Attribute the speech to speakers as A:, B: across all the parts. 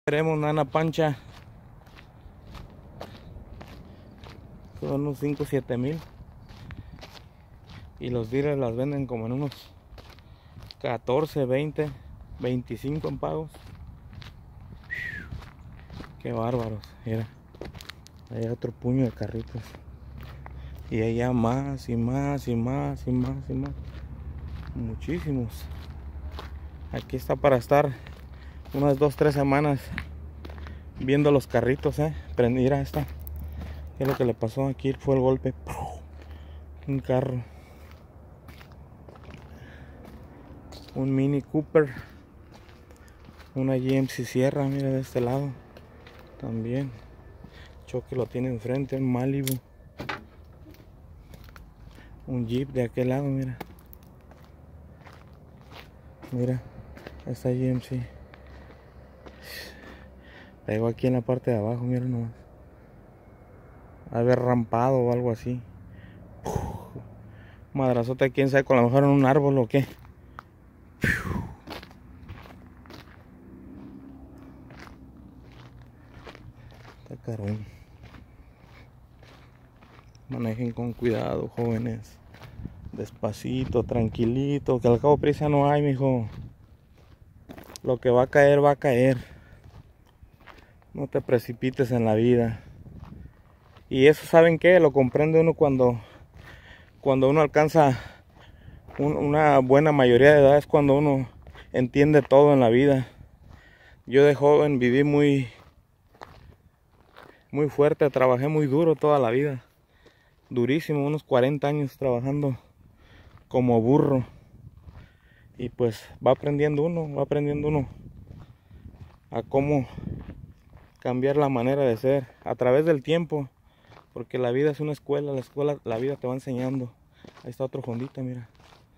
A: Tenemos Nana Pancha. Son unos 5 o 7 mil. Y los dealers las venden como en unos 14, 20, 25 en pagos. Qué bárbaros. Mira, hay otro puño de carritos. Y allá más y más y más y más y más. Muchísimos. Aquí está para estar unas 2 o 3 semanas viendo los carritos, Mira esta. ¿Qué es lo que le pasó? Aquí fue el golpe. Un carro. Un Mini Cooper. Una GMC Sierra, mira de este lado. También. Choque lo tiene enfrente, un Malibu. Un Jeep de aquel lado, mira. Mira, esta GMC. Pegó aquí en la parte de abajo, mira nomás. Haber rampado o algo así. Madrazota, quién sabe, con lo mejor en un árbol o qué. Está carón. Manejen con cuidado, jóvenes. Despacito, tranquilito, que al cabo prisa no hay, mijo. Lo que va a caer, va a caer. No te precipites en la vida. Y eso, ¿saben qué? Lo comprende uno cuando uno alcanza una buena mayoría de edad. Es cuando uno entiende todo en la vida. Yo de joven viví muy fuerte, trabajé muy duro toda la vida. Durísimo, unos 40 años trabajando como burro. Y pues va aprendiendo uno a cómo cambiar la manera de ser a través del tiempo, porque la vida es una escuela, la vida te va enseñando. Ahí está otro Hondita, mira.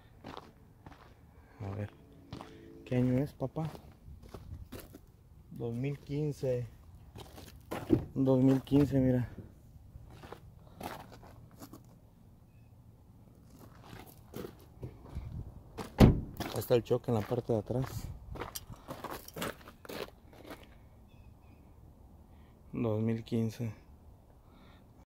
A: A ver, ¿qué año es, papá? 2015. 2015, mira. Ahí está el choque en la parte de atrás. 2015.